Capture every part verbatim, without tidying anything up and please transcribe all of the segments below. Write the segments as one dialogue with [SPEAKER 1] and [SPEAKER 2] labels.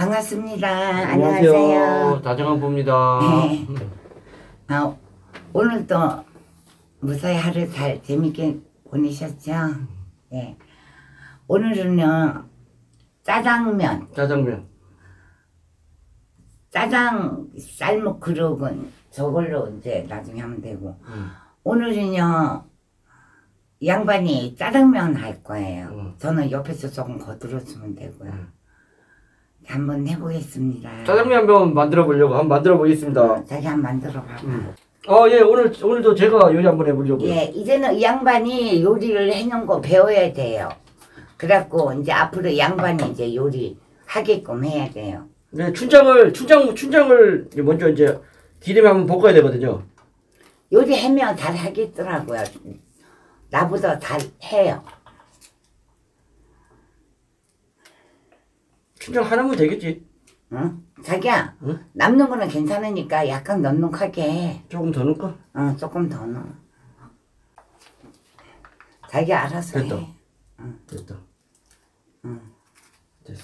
[SPEAKER 1] 반갑습니다.
[SPEAKER 2] 안녕하세요.
[SPEAKER 1] 안녕하세요.
[SPEAKER 2] 다정한부입니다.
[SPEAKER 1] 네. 아, 오늘도 무사히 하루 잘 재밌게 보내셨죠? 네. 오늘은요, 짜장면.
[SPEAKER 2] 짜장면.
[SPEAKER 1] 짜장 삶은 그릇은 저걸로 이제 나중에 하면 되고.
[SPEAKER 2] 음.
[SPEAKER 1] 오늘은요, 이 양반이 짜장면 할 거예요.
[SPEAKER 2] 음.
[SPEAKER 1] 저는 옆에서 조금 거들어주면 되고요.
[SPEAKER 2] 음.
[SPEAKER 1] 한번 해보겠습니다.
[SPEAKER 2] 짜장면 한번 만들어 보려고 한번 만들어 보겠습니다.
[SPEAKER 1] 어, 자기 한번 만들어 봐봐.
[SPEAKER 2] 음. 어, 예, 오늘 오늘도 제가 요리 한번 해보려고요.
[SPEAKER 1] 예, 이제는 이 양반이 요리를 해놓은 거 배워야 돼요. 그래갖고 이제 앞으로 양반이 이제 요리 하게끔 해야 돼요.
[SPEAKER 2] 네, 춘장을 춘장 춘장을 먼저 이제 기름에 한번 볶아야 되거든요.
[SPEAKER 1] 요리하면 잘 하겠더라고요. 나보다 잘 해요.
[SPEAKER 2] 춘장 하나면 되겠지.
[SPEAKER 1] 응? 자기야,
[SPEAKER 2] 응?
[SPEAKER 1] 남는 거는 괜찮으니까 약간 넉넉하게 해.
[SPEAKER 2] 조금 더 넣을까?
[SPEAKER 1] 응, 조금 더 넣어. 자기 알아서
[SPEAKER 2] 됐다.
[SPEAKER 1] 해. 응.
[SPEAKER 2] 됐다.
[SPEAKER 1] 응.
[SPEAKER 2] 됐어.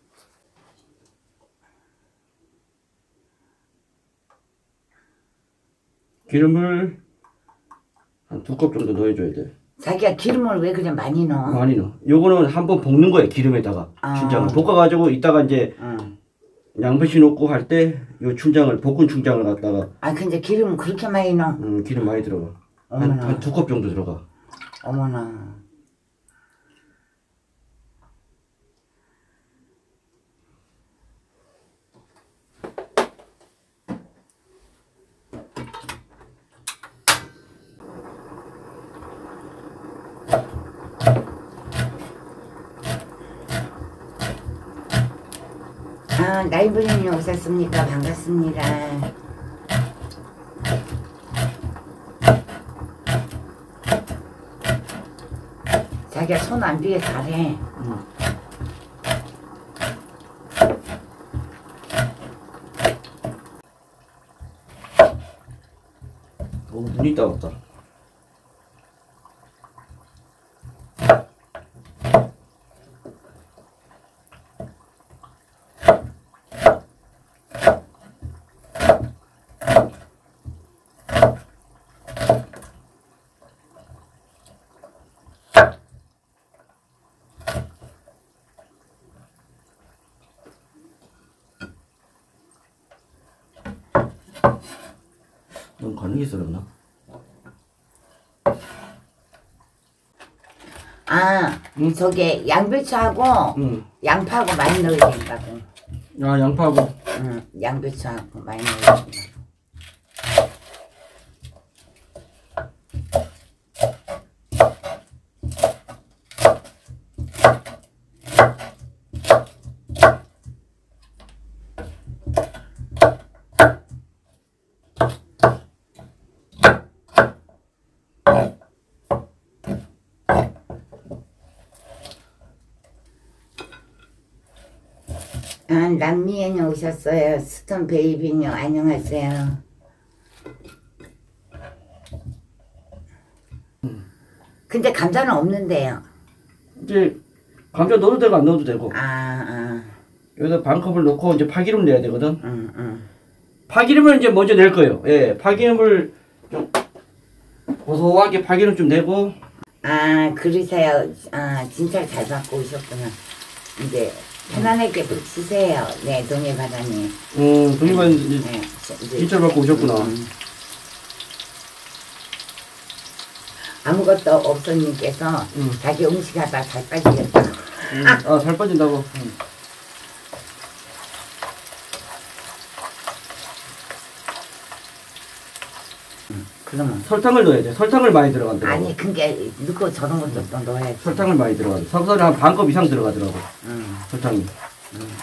[SPEAKER 2] 기름을 한 두 컵 정도 넣어줘야 돼.
[SPEAKER 1] 자기야 기름을 왜 그래 많이 넣어?
[SPEAKER 2] 많이 넣어. 요거는 한번 볶는 거예요. 기름에다가.
[SPEAKER 1] 아.
[SPEAKER 2] 춘장을 볶아가지고 이따가 이제
[SPEAKER 1] 응.
[SPEAKER 2] 양배추 넣고 할 때 요 춘장을 볶은 춘장을 갖다가
[SPEAKER 1] 아 근데 기름 그렇게 많이 넣어?
[SPEAKER 2] 음, 기름 많이 들어가.
[SPEAKER 1] 어머나.
[SPEAKER 2] 한 두 컵 정도 들어가.
[SPEAKER 1] 어머나. 아, 나이브님 오셨습니까? 반갑습니다. 자기가 손 안 비게 잘해.
[SPEAKER 2] 응. 너무 눈이 따갑다. 너무 가늘게 썰었나?
[SPEAKER 1] 아,
[SPEAKER 2] 응?
[SPEAKER 1] 저게 양배추하고
[SPEAKER 2] 응.
[SPEAKER 1] 양파하고 많이 넣어야 된다고.
[SPEAKER 2] 아, 양파하고.
[SPEAKER 1] 응, 양배추하고 많이 넣어야 된다고. 아, 남미애님 오셨어요. 스톤 베이비님 안녕하세요. 근데 감자는 없는데요.
[SPEAKER 2] 이제 감자 넣어도 되고 안 넣어도 되고.
[SPEAKER 1] 아, 아,
[SPEAKER 2] 여기다 반 컵을 넣고 이제 파기름 내야 되거든.
[SPEAKER 1] 응, 응.
[SPEAKER 2] 파기름을 이제 먼저 낼 거예요. 예, 파기름을 좀 고소하게 파기름 좀 내고.
[SPEAKER 1] 아, 그러세요. 아, 진짜 잘 받고 오셨구나. 이제 편안하게 붙이세요. 네, 동해바다님.
[SPEAKER 2] 음, 동의만 이제
[SPEAKER 1] 네, 이제
[SPEAKER 2] 진짜로 받고 오셨구나.
[SPEAKER 1] 음. 아무것도 없어님께서
[SPEAKER 2] 음.
[SPEAKER 1] 자기 음식하다 잘 빠지겠다.
[SPEAKER 2] 음, 아, 잘 빠진다고. 음.
[SPEAKER 1] 그러면
[SPEAKER 2] 설탕을 넣어야 돼. 설탕을 많이 들어간다고.
[SPEAKER 1] 아니 그게 넣고 저런 것도 또 넣어야지.
[SPEAKER 2] 설탕을 많이 들어가. 설탕이 한 반 컵 이상 들어가더라고.
[SPEAKER 1] 음.
[SPEAKER 2] 설탕이.
[SPEAKER 1] 음.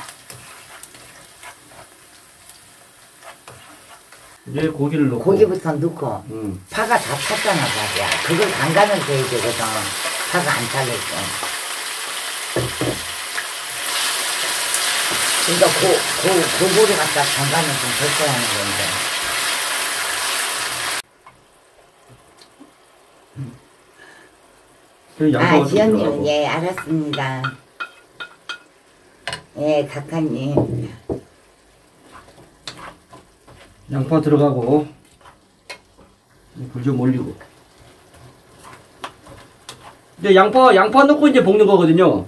[SPEAKER 2] 이제 고기를 넣고.
[SPEAKER 1] 고기부터 넣고
[SPEAKER 2] 음.
[SPEAKER 1] 파가 다 탔잖아 자기야. 그걸 간간을 줘야 되거든. 파가 안 잘렸어. 그러니까 고, 고, 고기를 갖다 간간을 좀 줬어야 하는 건데. 아, 지연님, 예, 알았습니다. 예, 각하님.
[SPEAKER 2] 양파 들어가고 불 좀 올리고. 이제 양파 양파 넣고 이제 볶는 거거든요.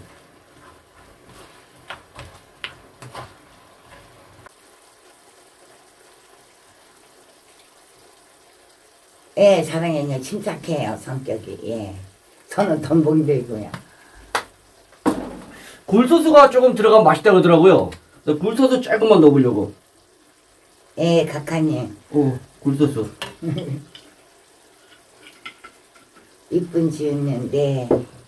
[SPEAKER 1] 예, 사랑해요. 침착해요, 성격이. 예. 저는 덤봉들고요.
[SPEAKER 2] 굴소스가 조금 들어가면 맛있다 그러더라고요. 그래서 굴소스 조금만 넣어보려고.
[SPEAKER 1] 예, 각하님.
[SPEAKER 2] 오, 굴소스.
[SPEAKER 1] 이쁜 지었는데.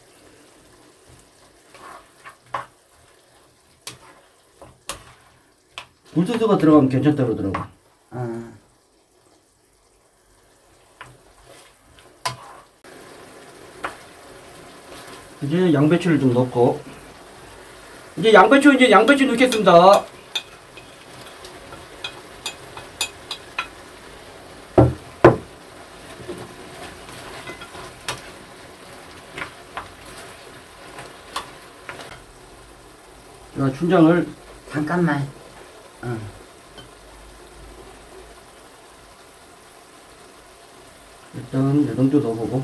[SPEAKER 2] 굴소스가 들어가면 괜찮다 그러더라고.
[SPEAKER 1] 어.
[SPEAKER 2] 이제 양배추를 좀 넣고. 이제 양배추 이제 양배추 넣겠습니다. 자, 춘장을
[SPEAKER 1] 잠깐만. 어.
[SPEAKER 2] 일단 이 정도 넣어보고.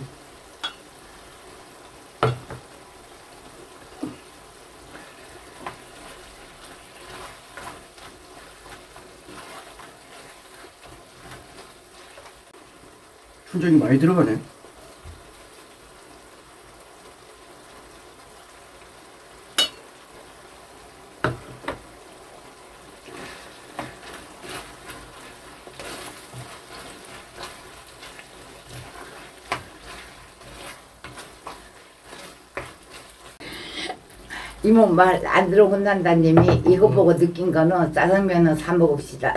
[SPEAKER 2] 춘장이 많이 들어가네.
[SPEAKER 1] 이모 말 안 들어 혼난다님이 이거 보고 느낀 거는 짜장면은 사 먹읍시다.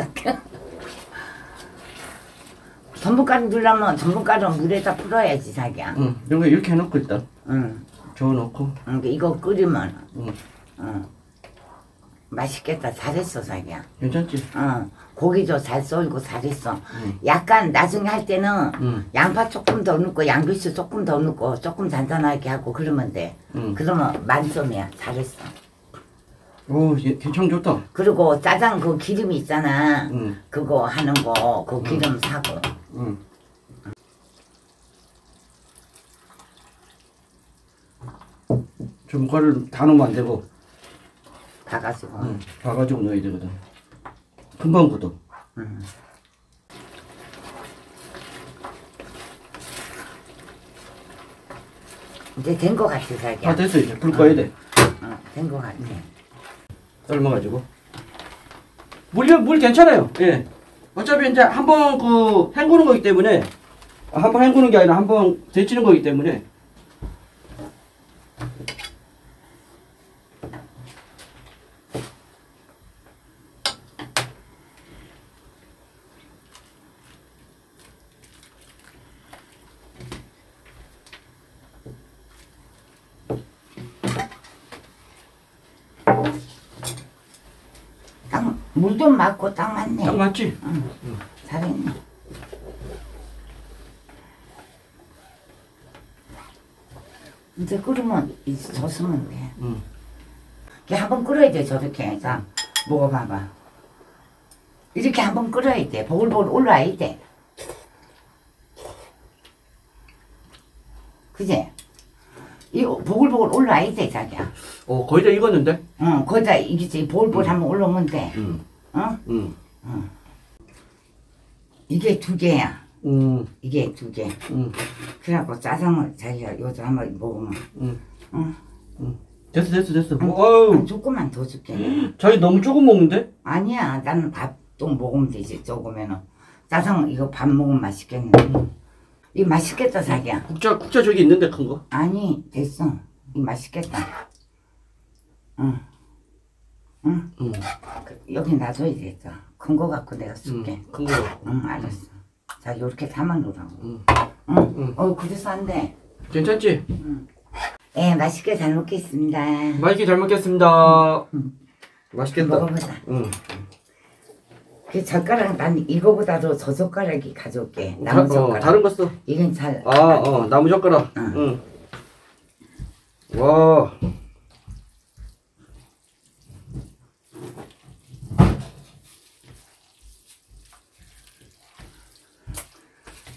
[SPEAKER 1] 전분가루 넣으려면 전분가루 물에다 풀어야지 자기야.
[SPEAKER 2] 응, 이거 이렇게 해놓고 일단.
[SPEAKER 1] 응.
[SPEAKER 2] 저어놓고.
[SPEAKER 1] 응. 이거 끓이면
[SPEAKER 2] 응.
[SPEAKER 1] 응. 맛있겠다. 잘했어 자기야.
[SPEAKER 2] 괜찮지?
[SPEAKER 1] 응. 고기도 잘 썰고 잘했어.
[SPEAKER 2] 응.
[SPEAKER 1] 약간 나중에 할 때는
[SPEAKER 2] 응.
[SPEAKER 1] 양파 조금 더 넣고 양배추 조금 더 넣고 조금 잔잔하게 하고 그러면 돼.
[SPEAKER 2] 응.
[SPEAKER 1] 그러면 만점이야. 잘했어.
[SPEAKER 2] 오, 예, 괜찮 좋다.
[SPEAKER 1] 그리고 짜장 그 기름 있잖아.
[SPEAKER 2] 응.
[SPEAKER 1] 그거 하는 거 그 기름 사고.
[SPEAKER 2] 응. 전분가루를 다 넣으면 안 되고.
[SPEAKER 1] 봐가지고.
[SPEAKER 2] 응. 봐가지고 넣어야 되거든. 금방 굳어.
[SPEAKER 1] 응. 이제 된 거 같아 자기야.
[SPEAKER 2] 다 됐어 이제. 불 꺼야 돼.
[SPEAKER 1] 어, 된 거 같아.
[SPEAKER 2] 삶아가지고. 물이 물 괜찮아요. 예. 어차피 이제 한번 그 헹구는 거기 때문에 아, 한번 헹구는 게 아니라 한번 데치는 거기 때문에.
[SPEAKER 1] 딱 물도 맞고 딱 맞네.
[SPEAKER 2] 딱 맞지?
[SPEAKER 1] 응.
[SPEAKER 2] 응.
[SPEAKER 1] 잘했네. 이제 끓으면 이제 젖으면 돼.
[SPEAKER 2] 응.
[SPEAKER 1] 이렇게 한번 끓어야 돼 저렇게. 자 먹어봐봐. 이렇게 한번 끓어야 돼. 보글보글 올라야 돼. 그지? 이거 보글보글 올라야 돼 자기야.
[SPEAKER 2] 어 거의 다 익었는데?
[SPEAKER 1] 응, 거기다 이게 보글보글
[SPEAKER 2] 응.
[SPEAKER 1] 한번 올라오면 돼.
[SPEAKER 2] 응.
[SPEAKER 1] 어?
[SPEAKER 2] 응.
[SPEAKER 1] 응. 이게 두 개야.
[SPEAKER 2] 응.
[SPEAKER 1] 이게 두 개.
[SPEAKER 2] 응.
[SPEAKER 1] 그래갖고 짜장을 자기가 요새 한번 먹으면.
[SPEAKER 2] 응.
[SPEAKER 1] 응.
[SPEAKER 2] 응. 됐어 됐어 됐어.
[SPEAKER 1] 응.
[SPEAKER 2] 어우.
[SPEAKER 1] 한 조금만 더 줄게.
[SPEAKER 2] 자기 너무 조금 먹는데?
[SPEAKER 1] 아니야, 나는 밥도 먹으면 되지. 조금에는 짜장 이거 밥 먹으면 맛있겠네. 이거 맛있겠다 자기야.
[SPEAKER 2] 국자 국자 저기 있는데 큰 거?
[SPEAKER 1] 아니 됐어. 이거 맛있겠다. 응. 응.
[SPEAKER 2] 응.
[SPEAKER 1] 그, 여기 놔둬야 되겠다. 큰 거 갖고 내가 쓸게.
[SPEAKER 2] 응. 큰 거.
[SPEAKER 1] 응, 알았어. 자, 요렇게 담아놓으라고.
[SPEAKER 2] 응.
[SPEAKER 1] 응.
[SPEAKER 2] 응.
[SPEAKER 1] 어, 그래서 안 돼.
[SPEAKER 2] 괜찮지?
[SPEAKER 1] 응. 예, 맛있게 잘 먹겠습니다.
[SPEAKER 2] 맛있게 잘 먹겠습니다.
[SPEAKER 1] 응.
[SPEAKER 2] 맛있겠다.
[SPEAKER 1] 먹어보자.
[SPEAKER 2] 응.
[SPEAKER 1] 그 젓가락 난 이거보다도 저 젓가락이 가져올게.
[SPEAKER 2] 다,
[SPEAKER 1] 나무
[SPEAKER 2] 어,
[SPEAKER 1] 젓가락.
[SPEAKER 2] 다른 거 써.
[SPEAKER 1] 이건 잘.
[SPEAKER 2] 아, 어, 나무 젓가락.
[SPEAKER 1] 응.
[SPEAKER 2] 응. 와.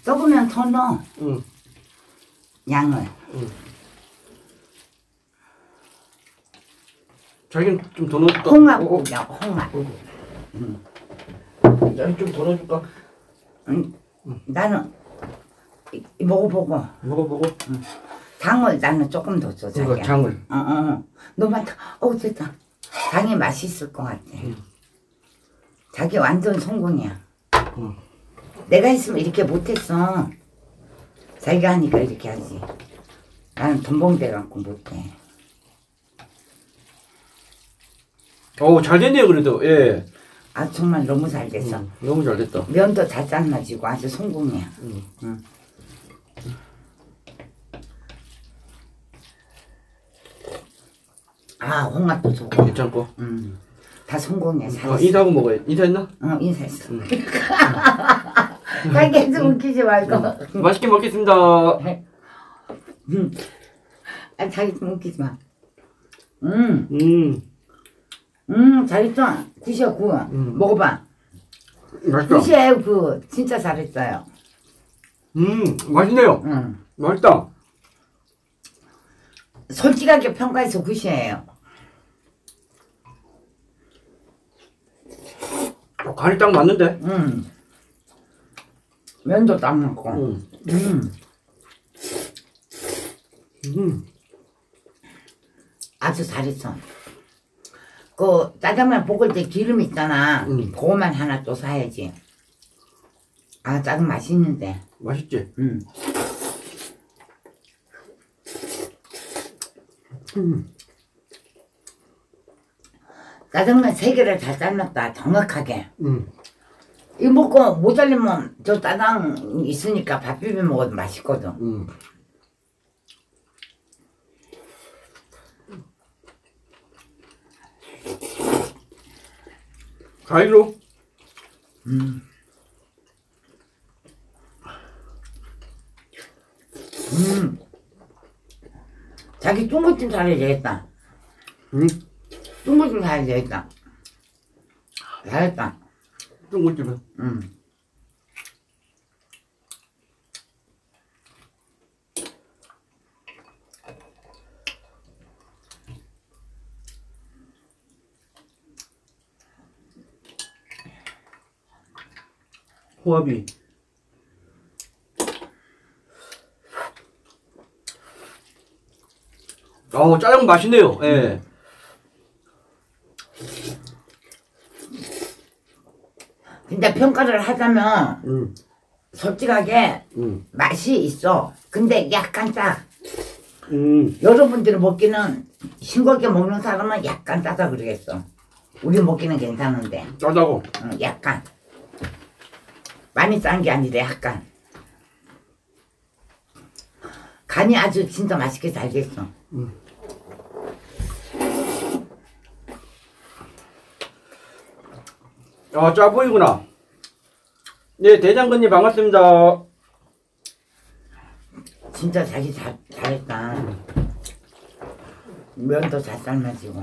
[SPEAKER 1] 적으면 더 넣어.
[SPEAKER 2] 응.
[SPEAKER 1] 양을.
[SPEAKER 2] 응. 자기는 좀 더 넣어줄까?
[SPEAKER 1] 홍합국이야, 홍합. 응.
[SPEAKER 2] 자기 좀 더 넣어줄까?
[SPEAKER 1] 응. 응. 나는 이, 이 먹어보고.
[SPEAKER 2] 먹어보고.
[SPEAKER 1] 응. 장을 나는 조금 더 줘, 자기야.
[SPEAKER 2] 그러니까 장을.
[SPEAKER 1] 어, 어. 너만 더. 어, 됐다. 장이 맛있을 것 같아.
[SPEAKER 2] 응.
[SPEAKER 1] 자기 완전 성공이야.
[SPEAKER 2] 응.
[SPEAKER 1] 내가 했으면 이렇게 못했어. 자기가 하니까 이렇게 하지. 나는 돈봉대 갖고 못해.
[SPEAKER 2] 어우, 잘 됐네요, 그래도. 예.
[SPEAKER 1] 아, 정말 너무 잘 됐어.
[SPEAKER 2] 응. 너무 잘 됐다.
[SPEAKER 1] 면도 잘 삶아지고 아주 성공이야.
[SPEAKER 2] 응.
[SPEAKER 1] 응. 아, 홍합도 좋고.
[SPEAKER 2] 괜찮고.
[SPEAKER 1] 음. 다 성공이야. 잘했어.
[SPEAKER 2] 어, 인사하고 먹어야 인사했나?
[SPEAKER 1] 어, 인사했어.
[SPEAKER 2] 응.
[SPEAKER 1] 자기 좀 웃기지 말고.
[SPEAKER 2] 응. 맛있게 먹겠습니다.
[SPEAKER 1] 음. 아, 자기 좀 웃기지 마. 음.
[SPEAKER 2] 음.
[SPEAKER 1] 음, 자기 좀 굿이야, 굿.
[SPEAKER 2] 음.
[SPEAKER 1] 먹어봐.
[SPEAKER 2] 맛있다.
[SPEAKER 1] 굿이에요, 굿. 진짜 잘했어요.
[SPEAKER 2] 음, 맛있네요.
[SPEAKER 1] 음.
[SPEAKER 2] 맛있다.
[SPEAKER 1] 솔직하게 평가해서 굿이에요.
[SPEAKER 2] 어, 간이 딱 맞는데?
[SPEAKER 1] 음. 면도 딱 먹고.
[SPEAKER 2] 음.
[SPEAKER 1] 음.
[SPEAKER 2] 음.
[SPEAKER 1] 아주 잘했어. 그 짜장면 볶을 때 기름 있잖아.
[SPEAKER 2] 음.
[SPEAKER 1] 그거만 하나 또 사야지. 아, 짜장 맛있는데.
[SPEAKER 2] 맛있지?
[SPEAKER 1] 음.
[SPEAKER 2] 음.
[SPEAKER 1] 짜장면 세 개를 잘 삶았다. 정확하게.
[SPEAKER 2] 음.
[SPEAKER 1] 이거 먹고 못 잘리면 저 짜장 있으니까 밥 비벼 먹어도 맛있거든.
[SPEAKER 2] 음. 가위로.
[SPEAKER 1] 음. 음. 자기 중국집 잘해야 되겠다.
[SPEAKER 2] 음.
[SPEAKER 1] 중국집 잘해야 되겠다. 잘했다.
[SPEAKER 2] 중국집에.
[SPEAKER 1] 음.
[SPEAKER 2] 호합이. 어, 짜장 맛있네요. 예.
[SPEAKER 1] 근데 평가를 하자면
[SPEAKER 2] 음.
[SPEAKER 1] 솔직하게
[SPEAKER 2] 음.
[SPEAKER 1] 맛이 있어. 근데 약간 짜.
[SPEAKER 2] 음.
[SPEAKER 1] 여러분들이 먹기는 싱겁게 먹는 사람은 약간 짜다 그러겠어. 우리 먹기는 괜찮은데.
[SPEAKER 2] 짜다고.
[SPEAKER 1] 응, 약간. 많이 짠 게 아니라 약간. 간이 아주 진짜 맛있게 잘 됐어.
[SPEAKER 2] 음. 아, 짜 보이구나. 네, 대장군님 반갑습니다.
[SPEAKER 1] 진짜 자기 잘, 잘했다. 면도 잘 삶아지고.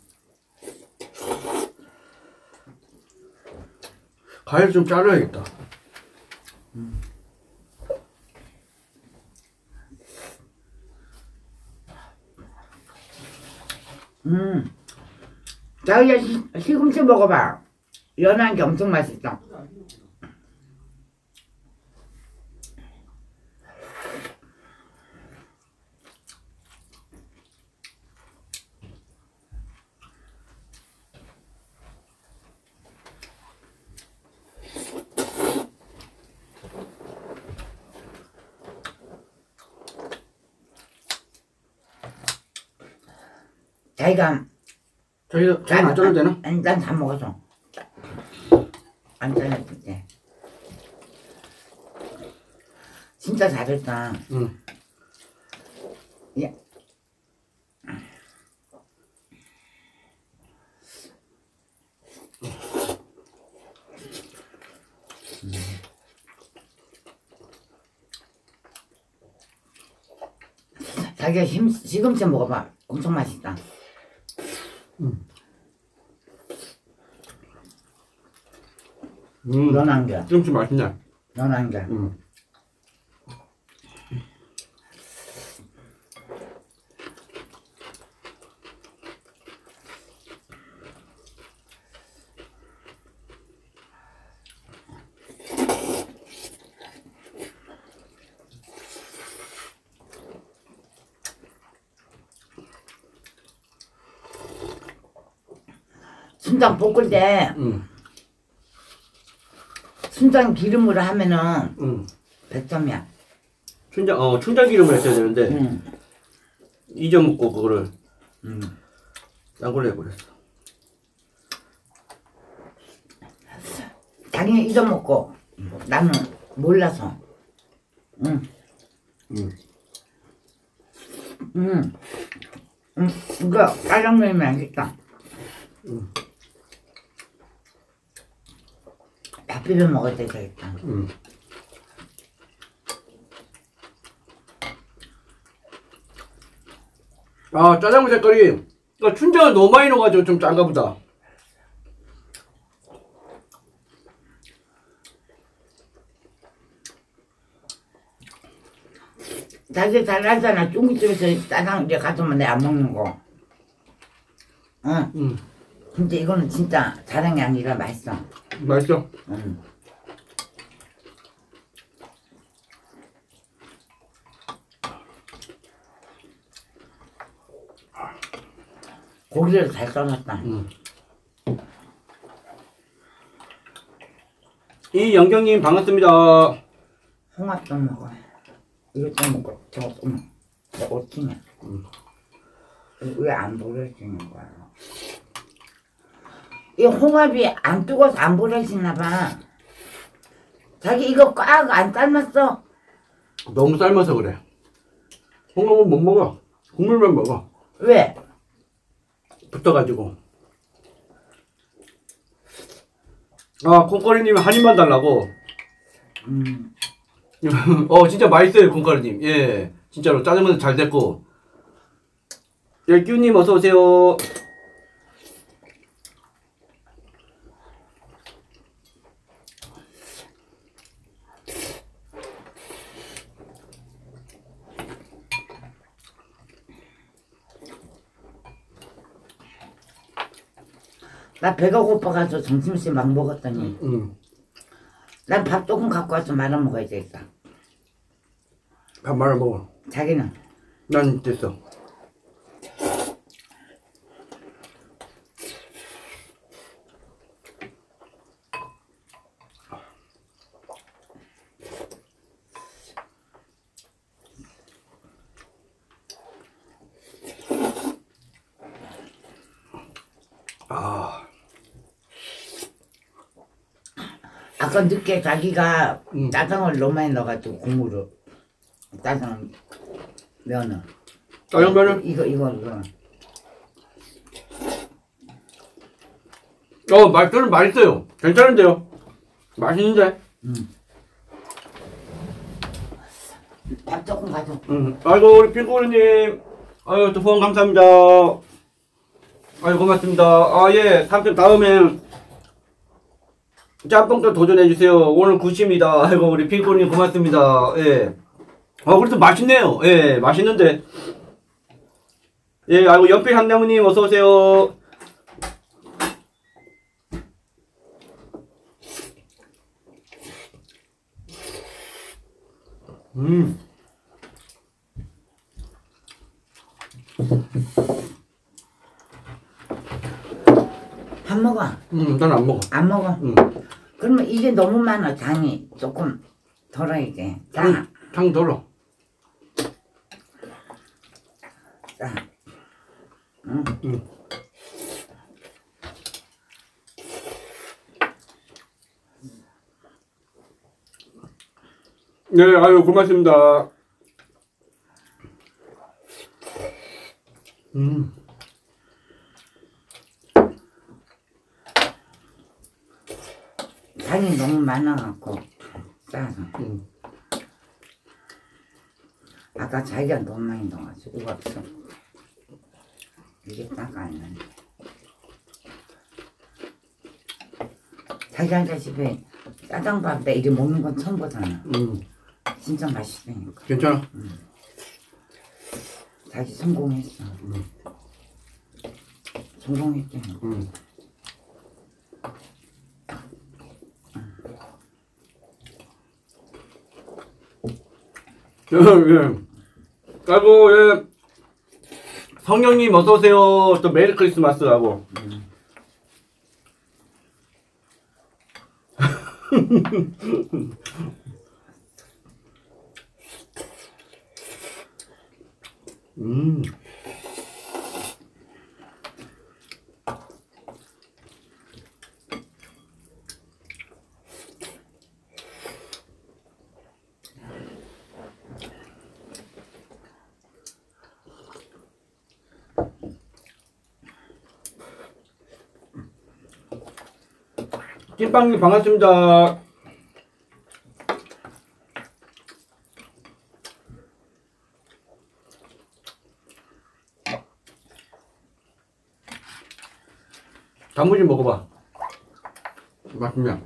[SPEAKER 2] 과일 좀 자르야겠다.
[SPEAKER 1] 음. 음. 자기야, 시- 시금치 먹어봐. 연한 게 엄청 맛있어. 자기가
[SPEAKER 2] 저희도 저희 안 자르도 되나?
[SPEAKER 1] 아니, 난 다 먹어서. 안 잘랐을 때. 진짜 잘했다.
[SPEAKER 2] 응.
[SPEAKER 1] 야. 자기가 심, 시금치 먹어봐. 엄청 맛있다.
[SPEAKER 2] 음. 음.
[SPEAKER 1] 연한 게.
[SPEAKER 2] 좀 맛있네.
[SPEAKER 1] 연한 게.
[SPEAKER 2] 음.
[SPEAKER 1] 순장 볶을 때
[SPEAKER 2] 음.
[SPEAKER 1] 순장 기름으로 하면은
[SPEAKER 2] 음.
[SPEAKER 1] 백 점이야.
[SPEAKER 2] 춘장, 어, 춘장기름을 했어야 되는데,
[SPEAKER 1] 응.
[SPEAKER 2] 잊어먹고 그거를
[SPEAKER 1] 응.
[SPEAKER 2] 딴 걸로 해버렸어.
[SPEAKER 1] 자기는 잊어먹고 나는 몰라서. 응.
[SPEAKER 2] 음.
[SPEAKER 1] 응. 응. 이거 짜장면이 맛있다.
[SPEAKER 2] 음.
[SPEAKER 1] 밥 비벼 먹을 때 되겠다.
[SPEAKER 2] 음. 아, 짜장면 색깔이, 그러니까 춘장을 너무 많이 넣어가지고 좀 짠가 보다.
[SPEAKER 1] 자기 잘 알잖아. 중국집에서 짜장 이제 가져오면 내가 안 먹는 거. 응.
[SPEAKER 2] 음.
[SPEAKER 1] 근데 이거는 진짜 자랑이 아니라 맛있어.
[SPEAKER 2] 맛있어.
[SPEAKER 1] 응. 고기를 잘 써놨다.
[SPEAKER 2] 음. 이영경님 반갑습니다.
[SPEAKER 1] 홍합 좀 먹어. 이거 좀 먹고 저거 좀 먹어. 저거 어찌냐.
[SPEAKER 2] 음.
[SPEAKER 1] 왜 안 버려지는 거야? 이 홍합이 안 뜨거워서 안 버려지나 봐. 자기 이거 꽉 안 삶았어.
[SPEAKER 2] 너무 삶아서 그래. 홍합은 못 먹어. 국물만 먹어.
[SPEAKER 1] 왜?
[SPEAKER 2] 붙어가지고. 아, 콩가루님 한 입만 달라고.
[SPEAKER 1] 음.
[SPEAKER 2] 어, 진짜 맛있어요, 콩가루님. 예, 진짜로 짜장면 잘 됐고. 열규님 어서 오세요.
[SPEAKER 1] 나 배가 고파가지고 점심시 막 먹었더니
[SPEAKER 2] 음.
[SPEAKER 1] 난 밥 조금 갖고 와서 말아 먹어야 되겠다.
[SPEAKER 2] 밥 말아 먹어.
[SPEAKER 1] 자기는?
[SPEAKER 2] 난 됐어. 아.
[SPEAKER 1] 아까 늦게 자기가
[SPEAKER 2] 음.
[SPEAKER 1] 짜장을 너무 많이 넣어가지고 국물을 짜장 면을
[SPEAKER 2] 짜장면을?
[SPEAKER 1] 이거 이거 이거
[SPEAKER 2] 어, 맛, 저는 맛있어요. 괜찮은데요? 맛있는데?
[SPEAKER 1] 음. 밥 조금 가져.
[SPEAKER 2] 음. 아이고, 우리 핑크님. 아유, 또 후원 감사합니다. 아유, 고맙습니다. 아, 예. 삼촌 다음에 짬뽕도 도전해주세요. 오늘 굿입니다. 아이고, 우리 핑크님 고맙습니다. 예. 아, 그래도 맛있네요. 예, 맛있는데. 예, 아이고, 연필 한나무님 어서오세요. 음.
[SPEAKER 1] 밥 먹어.
[SPEAKER 2] 음, 난 안 먹어.
[SPEAKER 1] 안 먹어.
[SPEAKER 2] 음.
[SPEAKER 1] 그러면 이게 너무 많아. 당이 조금 덜어야지. 자,
[SPEAKER 2] 탕, 탕 덜어.
[SPEAKER 1] 자. 응.
[SPEAKER 2] 음. 네, 아유, 고맙습니다. 음.
[SPEAKER 1] 당이 너무 많아갖고 짜서.
[SPEAKER 2] 음.
[SPEAKER 1] 아까 자기가 너무 많이 넣어가지고 이거 없어. 이게 딱 안 나네. 자기한테 집에 짜장밥에 이렇게 먹는 건 처음 보잖아.
[SPEAKER 2] 음.
[SPEAKER 1] 진짜 맛있다니까.
[SPEAKER 2] 괜찮아?
[SPEAKER 1] 음. 자기 성공했어.
[SPEAKER 2] 음.
[SPEAKER 1] 성공했대.
[SPEAKER 2] 음. 예, 예. 아이고, 예. 성령님 어서오세요. 또 메리 크리스마스하고.
[SPEAKER 1] 음.
[SPEAKER 2] 음. 찐빵님 반갑습니다. 단무지 먹어봐. 맛있냐?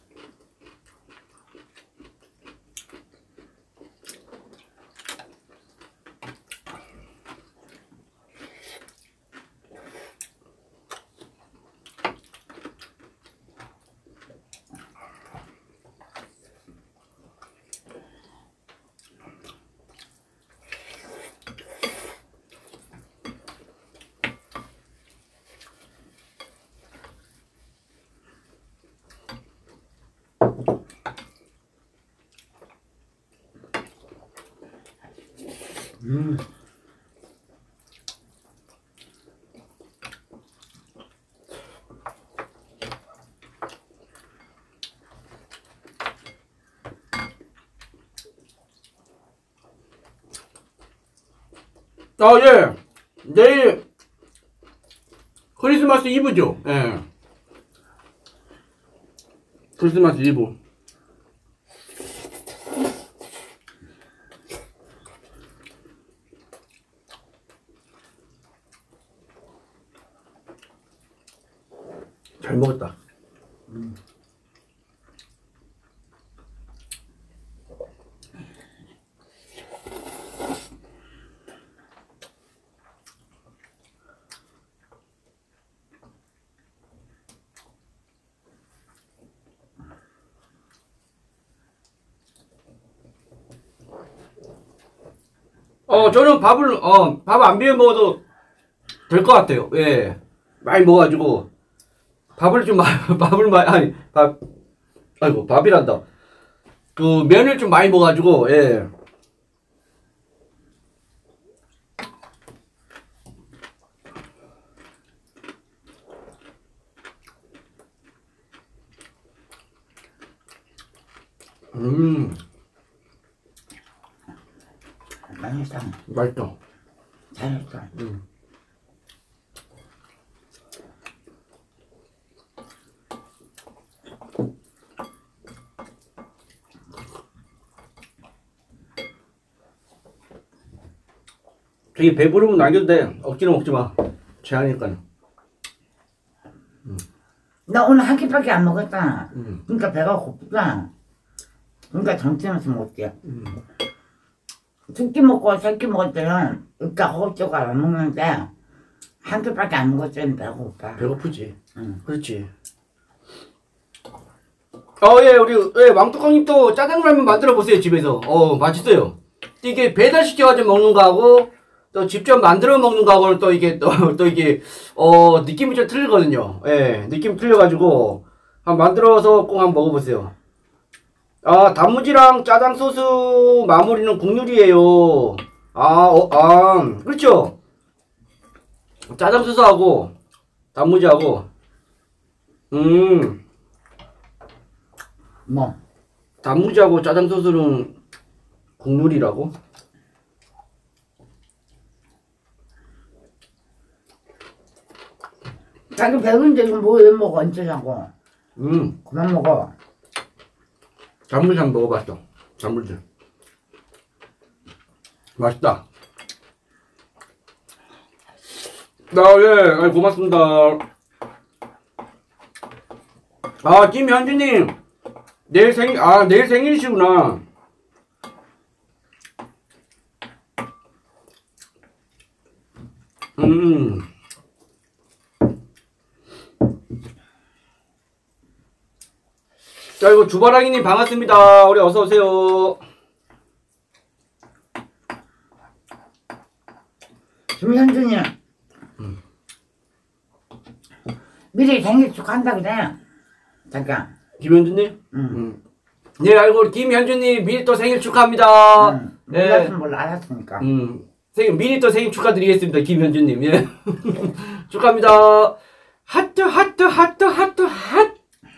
[SPEAKER 2] 음. 아, 예. 내일 크리스마스 이브죠. 예. 크리스마스 이브. 잘 먹었다. 음. 어, 저는 밥을, 어, 밥 안 비벼 먹어도 될 것 같아요. 예. 많이 먹어가지고. 밥을 좀, 밥을 많이, 아니, 밥, 아이고, 밥이란다. 그, 면을 좀 많이 먹어가지고, 예. 음.
[SPEAKER 1] 맛있어.
[SPEAKER 2] 맛있어.
[SPEAKER 1] 잘했어.
[SPEAKER 2] 음. 되게 배부르면 남겨도 돼. 억지로 먹지 마. 제한이니까. 음.
[SPEAKER 1] 나 오늘 한 끼밖에 안 먹었다.
[SPEAKER 2] 음.
[SPEAKER 1] 그러니까 배가 고프다. 그러니까 정신없이 먹을게.
[SPEAKER 2] 음.
[SPEAKER 1] 두 끼 먹고 세 끼 먹을 때는 이따 허겁지겁 안 먹는데 한 끼밖에 안 먹을 때는 배가 고파.
[SPEAKER 2] 배고프지.
[SPEAKER 1] 응.
[SPEAKER 2] 그렇지. 어, 예, 우리, 예, 왕뚜껑님 또 짜장라면 만들어 보세요, 집에서. 어, 맛있어요. 이게 배달시켜가지고 먹는 거하고, 또 직접 만들어 먹는 거하고는 또 이게, 또, 또 이게, 어, 느낌이 좀 틀리거든요. 예, 느낌 틀려가지고, 한번 만들어서 꼭 한번 먹어보세요. 아, 단무지랑 짜장 소스 마무리는 국룰이에요. 아, 어, 아, 그렇죠. 짜장 소스하고, 단무지하고, 음.
[SPEAKER 1] 뭐?
[SPEAKER 2] 단무지하고 짜장 소스는 국룰이라고?
[SPEAKER 1] 자기 배고픈데 이거 뭐 왜 먹어? 언제 자고?
[SPEAKER 2] 음,
[SPEAKER 1] 그만 먹어.
[SPEAKER 2] 단무지 한번 먹어봤어. 단무지. 맛있다. 아, 예, 아이, 고맙습니다. 아, 김현주님. 내일 생, 아, 내일 생일이시구나. 음. 자, 이거 주바라기님 반갑습니다. 우리 어서오세요.
[SPEAKER 1] 김현준이
[SPEAKER 2] 음.
[SPEAKER 1] 미리 생일 축하한다 그래. 잠깐.
[SPEAKER 2] 김현주님?
[SPEAKER 1] 응.
[SPEAKER 2] 음. 네, 아이고, 김현주님, 미리 또 생일 축하합니다.
[SPEAKER 1] 응.
[SPEAKER 2] 네.
[SPEAKER 1] 몰랐으면 몰라 알았으니까.
[SPEAKER 2] 음, 생일, 미리 또 생일 축하드리겠습니다. 김현주님. 예. 축하합니다. 하트, 하트, 하트, 하트, 하트.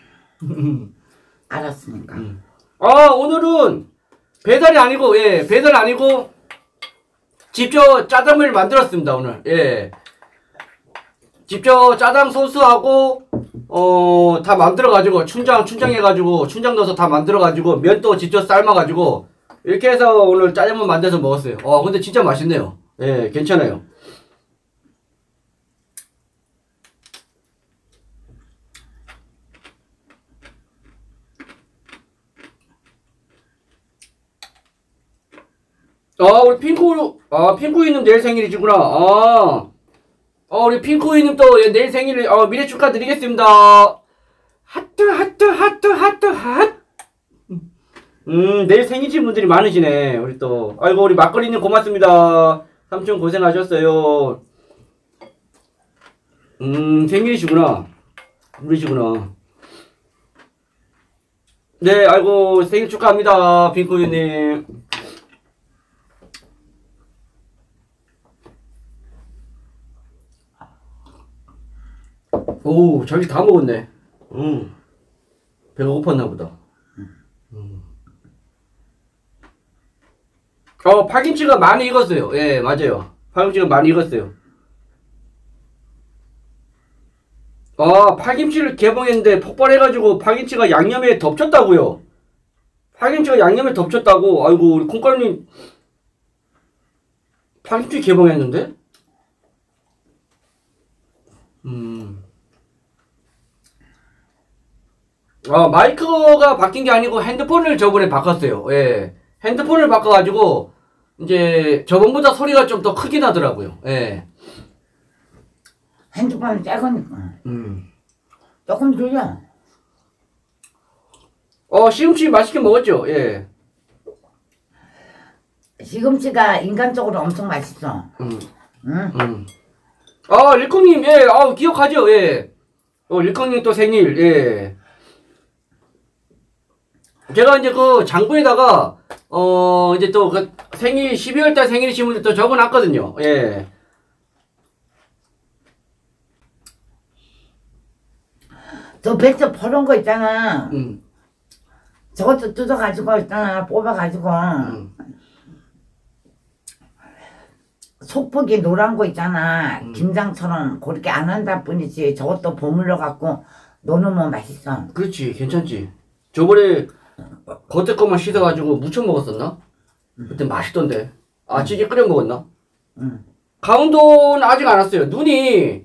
[SPEAKER 1] 알았으니까.
[SPEAKER 2] 음. 아, 오늘은 배달이 아니고, 예, 배달 아니고, 직접 짜장면을 만들었습니다, 오늘. 예. 직접 짜장 소스하고, 어, 다 만들어가지고, 춘장, 춘장해가지고, 춘장 넣어서 다 만들어가지고, 면도 직접 삶아가지고, 이렇게 해서 오늘 짜장면 만들어서 먹었어요. 어, 근데 진짜 맛있네요. 예, 괜찮아요. 아, 우리 핑크, 아, 핑크이님 내일 생일이시구나. 아, 어, 우리 핑크이님 또 예, 내일 생일, 어, 미래 축하드리겠습니다. 하트, 하트, 하트, 하트, 하트. 음, 내일 생일이신 분들이 많으시네. 우리 또. 아이고, 우리 막걸리님 고맙습니다. 삼촌 고생하셨어요. 음, 생일이시구나. 우리시구나. 네, 아이고, 생일 축하합니다. 핑크이님. 오, 자기 다 먹었네. 음. 배가 고팠나 보다. 음. 어, 파김치가 많이 익었어요. 예, 맞아요. 파김치가 많이 익었어요. 아, 파김치를 개봉했는데 폭발해가지고 파김치가 양념에 덮쳤다고요. 파김치가 양념에 덮쳤다고. 아이고, 우리 콩가루님 파김치 개봉했는데? 음. 아, 마이크가 바뀐 게 아니고 핸드폰을 저번에 바꿨어요. 예. 핸드폰을 바꿔가지고, 이제 저번보다 소리가 좀 더 크게 나더라고요. 예.
[SPEAKER 1] 핸드폰은 작으니까.
[SPEAKER 2] 음.
[SPEAKER 1] 조금 줄여.
[SPEAKER 2] 어, 시금치 맛있게 먹었죠? 예.
[SPEAKER 1] 시금치가 인간적으로 엄청 맛있어.
[SPEAKER 2] 음.
[SPEAKER 1] 응?
[SPEAKER 2] 음. 아, 릴콩님, 예. 아, 기억하죠? 예. 어, 릴콩님 또 생일, 예. 제가 이제 그 장부에다가 어 이제 또 그 생일 십이월달 생일이신 분들 또 적어놨거든요. 예.
[SPEAKER 1] 저 배추 퍼런 거 있잖아.
[SPEAKER 2] 음.
[SPEAKER 1] 저것도 뜯어가지고 있잖아. 뽑아가지고.
[SPEAKER 2] 음.
[SPEAKER 1] 속폭이 노란 거 있잖아.
[SPEAKER 2] 음.
[SPEAKER 1] 김장처럼 그렇게 안 한다 뿐이지. 저것도 버물러 갖고 넣어놓으면 맛있어.
[SPEAKER 2] 그렇지, 괜찮지. 저번에 겉에 것만 씻어가지고 무쳐 먹었었나? 그때 맛있던데. 아, 찌개 끓여 먹었나?
[SPEAKER 1] 응.
[SPEAKER 2] 강원도는 아직 안 왔어요. 눈이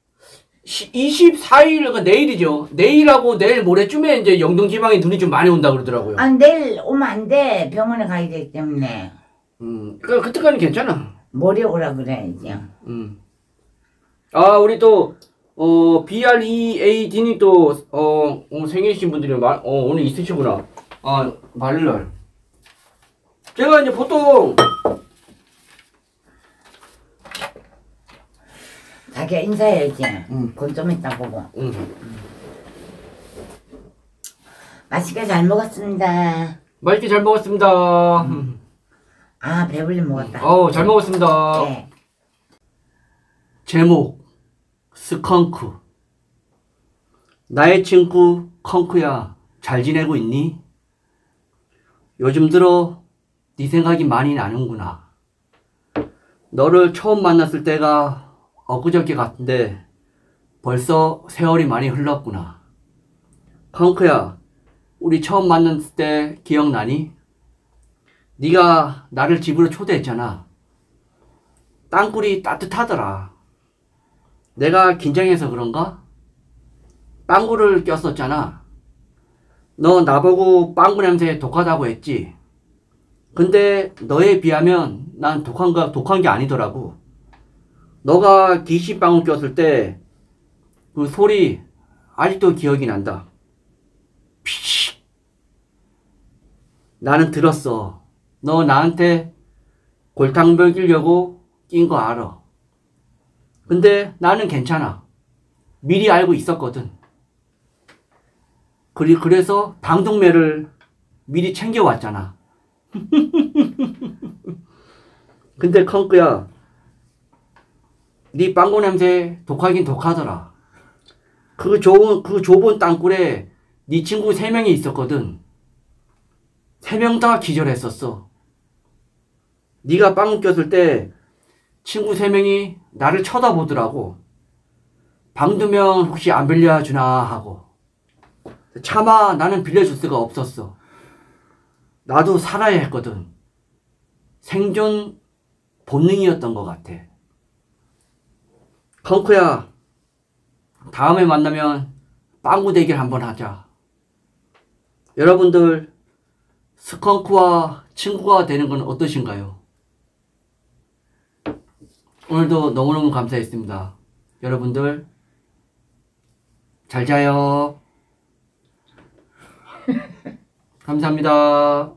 [SPEAKER 2] 이십사 일, 그러니까 내일이죠. 내일하고 내일 모레쯤에 이제 영동 지방에 눈이 좀 많이 온다 그러더라고요.
[SPEAKER 1] 아, 내일 오면 안 돼. 병원에 가야 되기 때문에.
[SPEAKER 2] 음, 그 그때까지는 괜찮아.
[SPEAKER 1] 머리 오라 그래, 이제.
[SPEAKER 2] 음. 아, 우리 또, 어, 브레드님 또, 어, 오늘 생일이신 분들이 마, 어, 오늘 있으시구나. 아, 말일날. 제가 이제 보통,
[SPEAKER 1] 자기가 인사해야지.
[SPEAKER 2] 음.
[SPEAKER 1] 그건 좀 이따 보고.
[SPEAKER 2] 음.
[SPEAKER 1] 맛있게 잘 먹었습니다.
[SPEAKER 2] 맛있게 잘 먹었습니다. 음.
[SPEAKER 1] 아, 배불리 먹었다.
[SPEAKER 2] 어우, 잘 먹었습니다.
[SPEAKER 1] 네.
[SPEAKER 2] 제목, 스컹크. 나의 친구, 컹크야, 잘 지내고 있니? 요즘 들어, 네 생각이 많이 나는구나. 너를 처음 만났을 때가 엊그저께 같은데, 벌써 세월이 많이 흘렀구나. 컹크야, 우리 처음 만났을 때 기억나니? 네가 나를 집으로 초대했잖아. 땅굴이 따뜻하더라. 내가 긴장해서 그런가? 빵구를 꼈었잖아. 너 나보고 빵구 냄새 독하다고 했지? 근데 너에 비하면 난 독한 거, 독한 게 아니더라고. 너가 디씨빵구 꼈을 때 그 소리 아직도 기억이 난다. 피식. 나는 들었어. 너 나한테 골탕 먹이려고 낀 거 알아. 근데 나는 괜찮아. 미리 알고 있었거든. 그리 그래서 방독면을 미리 챙겨왔잖아. 근데 컹크야, 네 빵구 냄새 독하긴 독하더라. 그 좁은 그 좁은 땅굴에 네 친구 세 명이 있었거든. 세 명 다 기절했었어. 네가 빵구 꼈을 때 친구 세 명이 나를 쳐다보더라고. 방독면 혹시 안 빌려주나 하고. 차마 나는 빌려줄 수가 없었어. 나도 살아야 했거든. 생존 본능이었던 것 같아. 컹크야, 다음에 만나면 빵구 대결 한번 하자. 여러분들, 스컹크와 친구가 되는 건 어떠신가요? 오늘도 너무너무 감사했습니다. 여러분들, 잘 자요. 감사합니다.